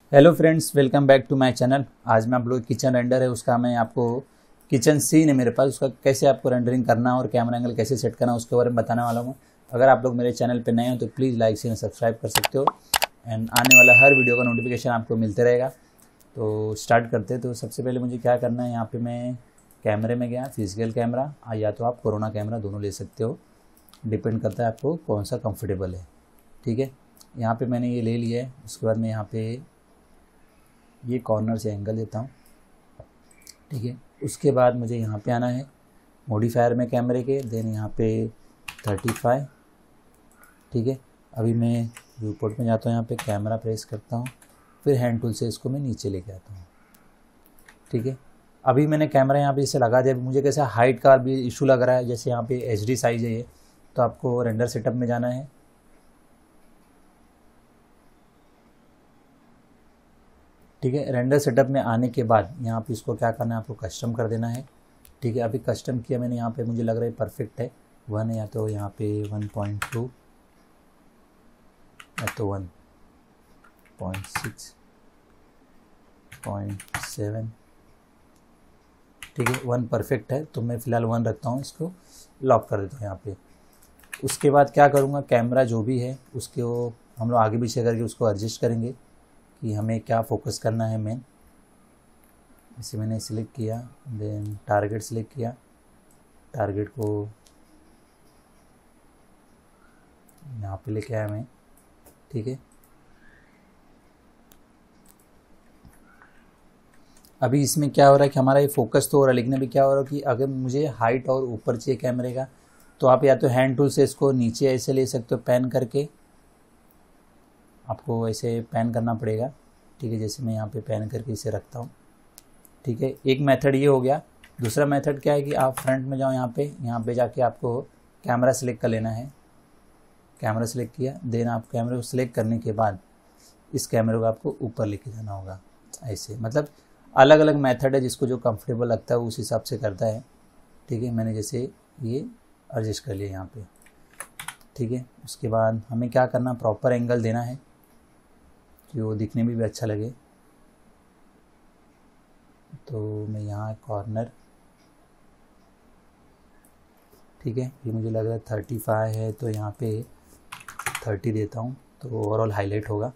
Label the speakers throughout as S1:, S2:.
S1: Hello friends, welcome back to my channel. आज मैं आप लोग किचन रेंडर है उसका मैं आपको किचन सीन है मेरे पास, उसका कैसे आपको रेंडरिंग करना है और कैमरा एंगल कैसे सेट करना है उसके बारे में बताने वाला हूँ। अगर आप लोग मेरे चैनल पे नए हो तो प्लीज़ लाइक शेयर सब्सक्राइब कर सकते हो एंड आने वाला हर वीडियो का नोटिफिकेशन आपको मिलते रहेगा। तो स्टार्ट करते हैं। तो सबसे पहले मुझे क्या करना है, यहाँ पर मैं कैमरे में गया, फिजिकल कैमरा या तो आप कोरोना कैमरा दोनों ले सकते हो, डिपेंड करता है आपको कौन सा कंफर्टेबल है। ठीक है, यहाँ पे मैंने ये ले लिया है। उसके बाद मैं यहाँ पे ये कॉर्नर से एंगल देता हूँ। ठीक है, उसके बाद मुझे यहाँ पे आना है मॉडिफायर में कैमरे के, देन यहाँ पे 35। ठीक है, अभी मैं व्यू पोर्ट में जाता हूँ, यहाँ पे कैमरा प्रेस करता हूँ, फिर हैंड टूल से इसको मैं नीचे लेके आता हूँ। ठीक है, अभी मैंने कैमरा यहाँ पे इसे लगा दिया। मुझे कैसा हाइट का भी इशू लग रहा है, जैसे यहाँ पे HD साइज है ये, तो आपको रेंडर सेटअप में जाना है। ठीक है, रेंडर सेटअप में आने के बाद यहाँ पे इसको क्या करना है, आपको कस्टम कर देना है। ठीक है, अभी कस्टम किया मैंने, यहाँ पे मुझे लग रहा है परफेक्ट है। 1 या तो यहाँ पे 1.2 या तो 1.6.7। ठीक है, 1 परफेक्ट है तो मैं फ़िलहाल 1 रखता हूँ, इसको लॉक कर देता हूँ यहाँ पे। उसके बाद क्या करूँगा, कैमरा जो भी है उसको हम लोग आगे पीछे करके उसको एडजस्ट करेंगे कि हमें क्या फोकस करना है मेन। इसे मैंने सिलेक्ट किया, देन टारगेट सिलेक्ट किया, टारगेट को यहाँ पे लेके आया मैं। ठीक है, अभी इसमें क्या हो रहा है कि हमारा ये फोकस तो हो रहा है, लेकिन अभी क्या हो रहा है कि अगर मुझे हाइट और ऊपर चाहिए कैमरे का, तो आप या तो हैंड टूल से इसको नीचे ऐसे ले सकते हो, पैन करके आपको ऐसे पैन करना पड़ेगा। ठीक है, जैसे मैं यहाँ पे पैन करके इसे रखता हूँ। ठीक है, एक मेथड ये हो गया। दूसरा मेथड क्या है कि आप फ्रंट में जाओ, यहाँ पे जाके आपको कैमरा सेलेक्ट कर लेना है। कैमरा सेलेक्ट किया, देन आप कैमरे को सिलेक्ट करने के बाद इस कैमरे को आपको ऊपर लेके जाना होगा ऐसे। मतलब अलग अलग मेथड है, जिसको जो कंफर्टेबल लगता है उस हिसाब से करता है। ठीक है, मैंने जैसे ये एडजस्ट कर लिया यहाँ पे। ठीक है, उसके बाद हमें क्या करना, प्रॉपर एंगल देना है कि वो दिखने में भी अच्छा लगे। तो मैं यहाँ कॉर्नर, ठीक है, ये मुझे लग रहा है 35 है, तो यहाँ पे 30 देता हूँ तो ओवरऑल हाईलाइट होगा।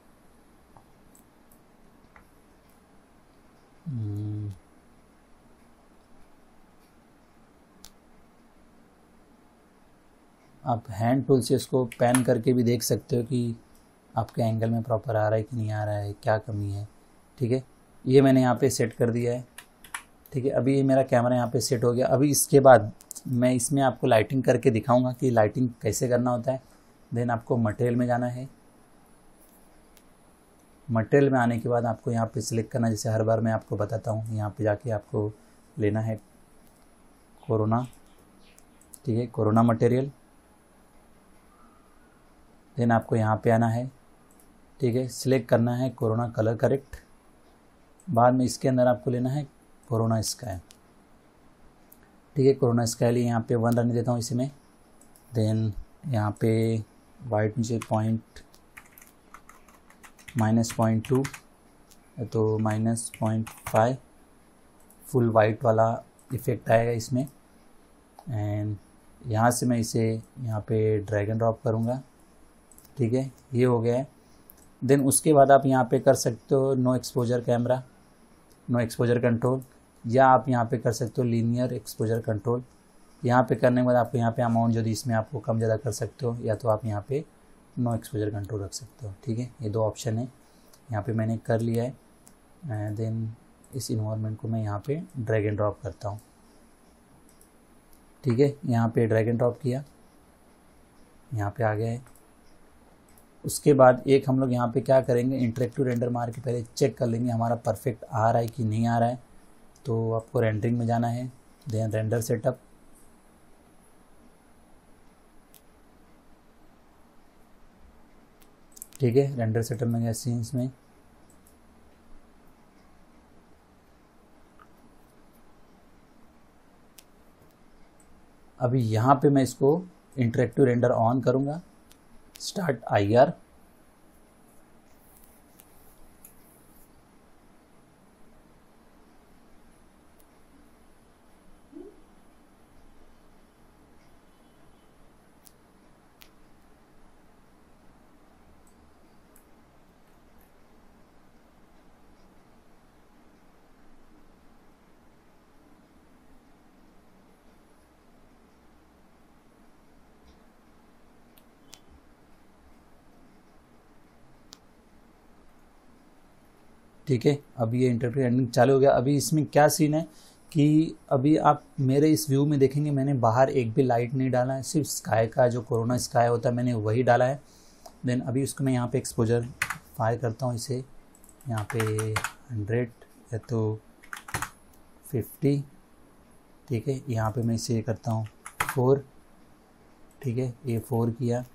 S1: आप हैंड टूल से इसको पैन करके भी देख सकते हो कि आपके एंगल में प्रॉपर आ रहा है कि नहीं आ रहा है, क्या कमी है। ठीक है, ये मैंने यहाँ पे सेट कर दिया है। ठीक है, अभी ये मेरा कैमरा यहाँ पे सेट हो गया। अभी इसके बाद मैं इसमें आपको लाइटिंग करके दिखाऊंगा कि लाइटिंग कैसे करना होता है। देन आपको मटेरियल में जाना है। मटेरियल में आने के बाद आपको यहाँ पे सिलेक्ट करना, जैसे हर बार मैं आपको बताता हूँ, यहाँ पे जाके आपको लेना है कोरोना। ठीक है, कोरोना मटेरियल। देन आपको यहाँ पे आना है। ठीक है, सिलेक्ट करना है कोरोना कलर करेक्ट। बाद में इसके अंदर आपको लेना है कोरोना स्काई। ठीक है, कोरोना स्काई लिए यहाँ पे 1 रहने देता हूँ इसी में। देन यहाँ पे वाइट मुझे -0.2 तो -0.5 फुल वाइट वाला इफ़ेक्ट आएगा इसमें। एंड यहाँ से मैं इसे यहाँ पे ड्रैग एंड ड्रॉप करूँगा। ठीक है, ये हो गया है। देन उसके बाद आप यहाँ पे कर सकते हो no exposure camera, no exposure control, या आप यहाँ पे कर सकते हो लीनियर एक्सपोजर कंट्रोल। यहाँ पे करने के बाद आपको यहाँ पे अमाउंट जो दी इसमें आपको कम ज़्यादा कर सकते हो, या तो आप यहाँ पे नो एक्सपोजर कंट्रोल रख सकते हो। ठीक है, ये 2 ऑप्शन है। यहाँ पे मैंने कर लिया है। देन इस इन्वायरमेंट को मैं यहाँ पे ड्रैग एंड ड्रॉप करता हूँ। ठीक है, यहाँ पे ड्रैग एंड ड्रॉप किया, यहाँ पे आ गया है। उसके बाद एक हम लोग यहाँ पे क्या करेंगे, इंटरेक्टिव रेंडर मार के पहले चेक कर लेंगे हमारा परफेक्ट आ रहा है कि नहीं आ रहा है। तो आपको रेंडरिंग में जाना है, देन रेंडर सेटअप। ठीक है, रेंडर सेटअप में गया सीन्स में। अभी यहाँ पे मैं इसको इंटरेक्टिव रेंडर ऑन करूँगा, स्टार्ट IR। ठीक है, अभी ये इंटरप्रेट रेंडरिंग चालू हो गया। अभी इसमें क्या सीन है कि अभी आप मेरे इस व्यू में देखेंगे मैंने बाहर एक भी लाइट नहीं डाला है, सिर्फ स्काई का जो कोरोना स्काई होता है मैंने वही डाला है। देन अभी उसको मैं यहाँ पे एक्सपोजर फायर करता हूँ, इसे यहाँ पे 100 या तो 50, ठीक है। यहाँ पे मैं इसे करता हूँ 4, ठीक है, ये 4 किया।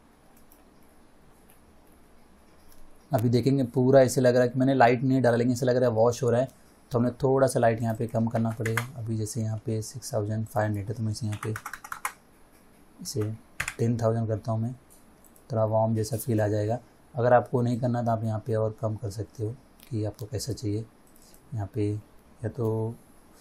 S1: अभी देखेंगे पूरा ऐसे लग रहा है कि मैंने लाइट नहीं डाला, लेकिन ऐसे लग रहा है वॉश हो रहा है, तो हमें थोड़ा सा लाइट यहाँ पे कम करना पड़ेगा। अभी जैसे यहाँ पे 6500 है तो मैं इसे यहाँ पे इसे 10,000 करता हूँ मैं, थोड़ा वार्म जैसा फील आ जाएगा। अगर आपको नहीं करना तो आप यहाँ पे और कम कर सकते हो कि आपको कैसा चाहिए। यहाँ पे या तो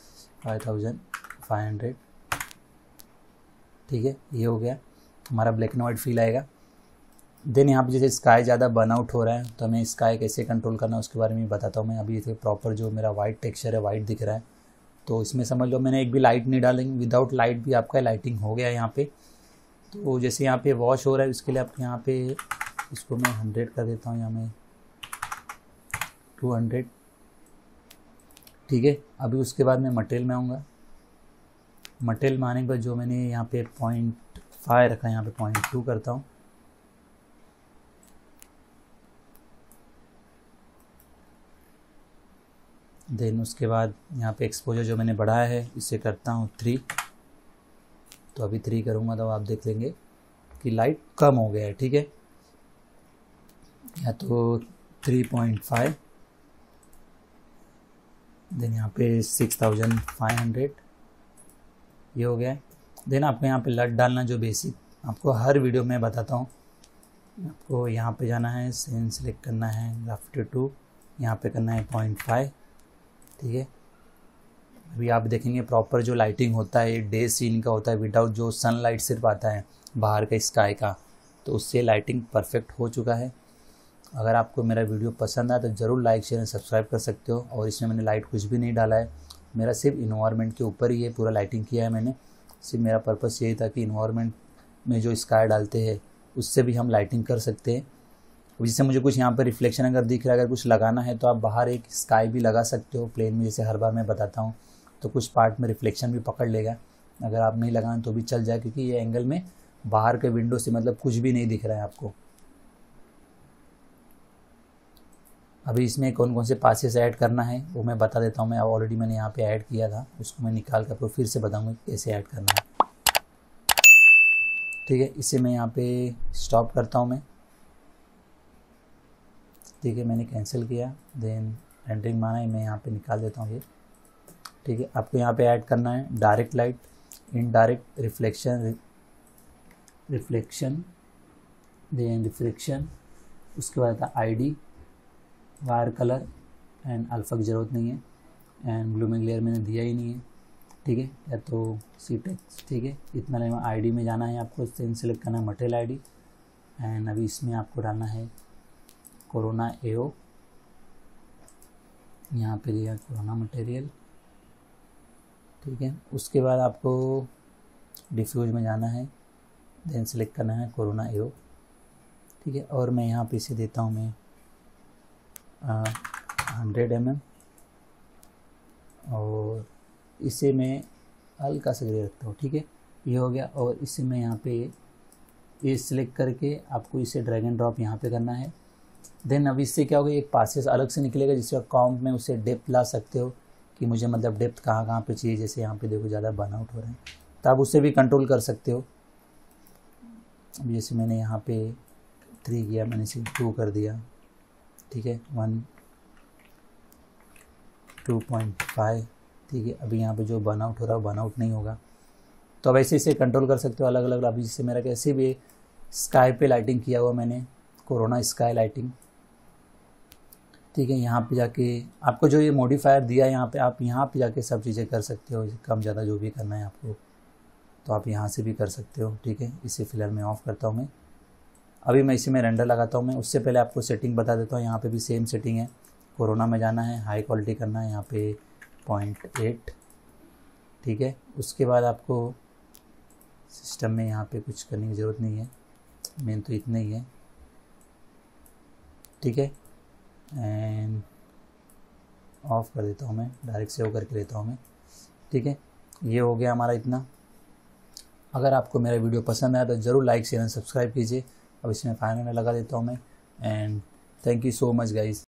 S1: 5500, ठीक है, ये हो गया, हमारा ब्लैक एंड वाइट फील आएगा। देन यहाँ पे जैसे स्काई ज़्यादा बर्नआउट हो रहा है तो हमें स्काई कैसे कंट्रोल करना है उसके बारे में बताता हूँ मैं। अभी ये प्रॉपर जो मेरा वाइट टेक्सचर है, वाइट दिख रहा है, तो इसमें समझ लो मैंने एक भी लाइट नहीं डालेंगे, विदाउट लाइट भी आपका लाइटिंग हो गया यहाँ पे। तो जैसे यहाँ पे वॉश हो रहा है इसके लिए आप यहाँ पे इसको मैं 100 कर देता हूँ, यहाँ मैं 200, ठीक है। अभी उसके बाद मैं मटेरियल में आऊँगा। मटेरियल में आने के बाद जो मैंने यहाँ पे 0.5 रखा है यहाँ पे 0.2 करता हूँ। देन उसके बाद यहाँ पे एक्सपोजर जो मैंने बढ़ाया है इसे करता हूँ 3। तो अभी 3 करूँगा तो आप देख लेंगे कि लाइट कम हो गया है, ठीक है। या तो 3.5, देन यहाँ पे 6500, ये हो गया है। देन आपको यहाँ पे लट डालना जो बेसिक आपको हर वीडियो में बताता हूँ। आपको यहाँ पे जाना है, सेन सेलेक्ट करना है, ग्राफिटी 2, यहाँ पे करना है 0.5, ठीक है। अभी आप देखेंगे प्रॉपर जो लाइटिंग होता है डे सीन का होता है, विदाउट जो सनलाइट सिर्फ आता है बाहर का स्काई का, तो उससे लाइटिंग परफेक्ट हो चुका है। अगर आपको मेरा वीडियो पसंद आया तो ज़रूर लाइक शेयर एंड सब्सक्राइब कर सकते हो। और इसमें मैंने लाइट कुछ भी नहीं डाला है, मेरा सिर्फ इन्वायरमेंट के ऊपर ही ये पूरा लाइटिंग किया है मैंने। सिर्फ मेरा पर्पस यही था कि इन्वायरमेंट में जो स्काई डालते हैं उससे भी हम लाइटिंग कर सकते हैं। जिससे मुझे कुछ यहाँ पर रिफ्लेक्शन अगर दिख रहा है, अगर कुछ लगाना है तो आप बाहर एक स्काई भी लगा सकते हो प्लेन में, जैसे हर बार मैं बताता हूँ, तो कुछ पार्ट में रिफ्लेक्शन भी पकड़ लेगा। अगर आप नहीं लगाएं तो भी चल जाए, क्योंकि ये एंगल में बाहर के विंडो से मतलब कुछ भी नहीं दिख रहा है आपको। अभी इसमें कौन कौन से पासेस ऐड करना है वो मैं बता देता हूँ। मैं ऑलरेडी मैंने यहाँ पे ऐड किया था, उसको मैं निकाल कर फिर से बताऊँगा कैसे ऐड करना है, ठीक है। इसे मैं यहाँ पे स्टॉप करता हूँ मैं, ठीक है, मैंने कैंसिल किया। देन रेंडरिंग माना है, मैं यहाँ पे निकाल देता हूँ ये, ठीक है। आपको यहाँ पे ऐड करना है direct light, indirect reflection, then reflection, उसके बाद था ID, wire colour and alpha की ज़रूरत नहीं है, एंड ब्लूमिंग लेयर मैंने दिया ही नहीं है, ठीक है। या तो सीटेक्स, ठीक है, इतना लेना। ID में जाना है आपको, सेम सेलेक्ट करना है मटेरियल ID, एंड अभी इसमें आपको डालना है कोरोना AO, यहाँ पे दिया कोरोना मटेरियल, ठीक है। उसके बाद आपको डिफ्यूज में जाना है, देन सेलेक्ट करना है कोरोना AO, ठीक है। और मैं यहाँ पे इसे देता हूँ मैं 100 mm, और इसे मैं हल्का सा ग्रे रखता हूँ, ठीक है, ये हो गया। और इसे मैं यहाँ पे ये सिलेक्ट करके आपको इसे ड्रैग एंड ड्रॉप यहाँ पे करना है। देन अब इससे क्या होगा, एक पासेस अलग से निकलेगा जिससे अकाउंट में उसे डेप्थ ला सकते हो कि मुझे मतलब डेप्थ कहाँ कहाँ पे चाहिए। जैसे यहाँ पे देखो ज़्यादा बर्नआउट हो रहा है तो आप उससे भी कंट्रोल कर सकते हो। अब जैसे मैंने यहाँ पे 3 किया, मैंने इसे 2 कर दिया, ठीक है, 2.5, ठीक है। अभी यहाँ पे जो बर्नआउट हो रहा है बर्नआउट नहीं होगा, तो अब ऐसे इसे कंट्रोल कर सकते हो अलग अलग। अभी जैसे मेरा कैसे भी स्काई पे लाइटिंग किया हुआ मैंने, कोरोना स्काई लाइटिंग, ठीक है। यहाँ पे जाके आपको जो ये मॉडिफायर दिया है यहाँ पे, आप यहाँ पे जाके सब चीज़ें कर सकते हो, कम ज़्यादा जो भी करना है आपको तो आप यहाँ से भी कर सकते हो, ठीक है। इसे फ़िलहाल मैं ऑफ़ करता हूँ मैं। अभी मैं इसी में रेंडर लगाता हूँ मैं। उससे पहले आपको सेटिंग बता देता हूँ। यहाँ पे भी सेम सेटिंग है, कोरोना में जाना है, हाई क्वालिटी करना है, यहाँ पे 0.8, ठीक है। उसके बाद आपको सिस्टम में यहाँ पे कुछ करने की ज़रूरत नहीं है, मेन तो इतना ही है, ठीक है। एंड ऑफ़ कर देता हूँ, मैं डायरेक्ट सेव करके लेता हूँ मैं। ठीक है, ये हो गया हमारा इतना। अगर आपको मेरा वीडियो पसंद आया तो ज़रूर लाइक शेयर एंड सब्सक्राइब कीजिए। अब इसमें फाइनल में लगा देता हूँ मैं। And thank you so much guys.